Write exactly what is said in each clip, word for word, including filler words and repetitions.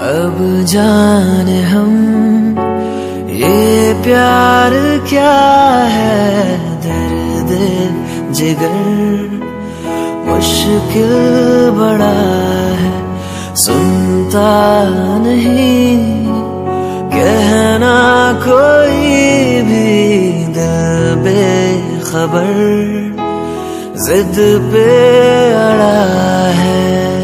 अब जाने हम ये प्यार क्या है, दर्द जिगर मुश्किल बड़ा है, सुनता नहीं कहना कोई भी, दिल बेखबर जिद पे अड़ा है।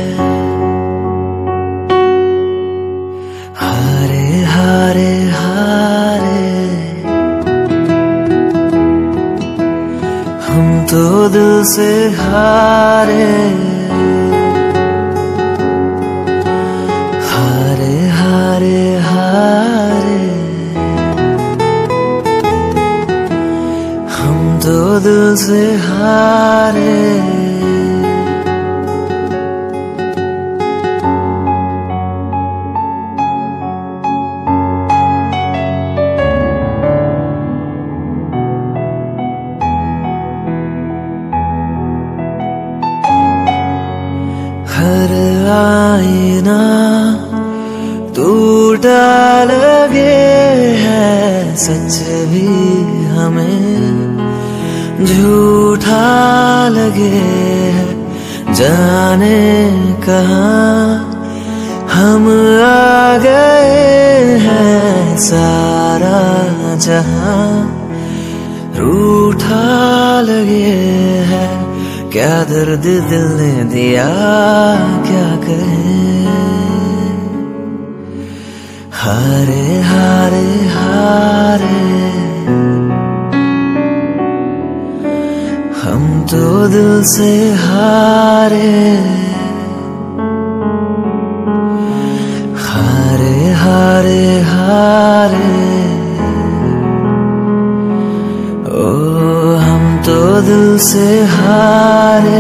हारे हारे हारे हम तो दिल से हारे, हारे हारे हारे हम तो दिल से हारे। हर आईना टूटा लगे है, सच भी हमें झूठा लगे है, जाने कहाँ हम आ गए हैं, सारा जहां रूठा लगे है, क्या दर्द दिल ने दिया क्या कहें। हारे हारे हारे हम तो दिल से हारे, हारे हारे हारे ओ हम तो दिल से हारे।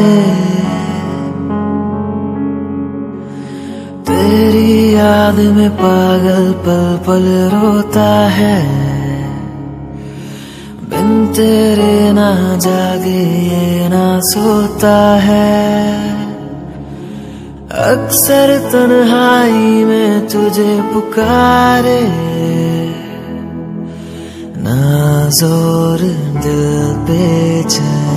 तेरी याद में पागल पल पल रोता है, बिन तेरे ना जागे ये ना सोता है, अक्सर तन्हाई में तुझे पुकारे, ना जोर दिल पे चले।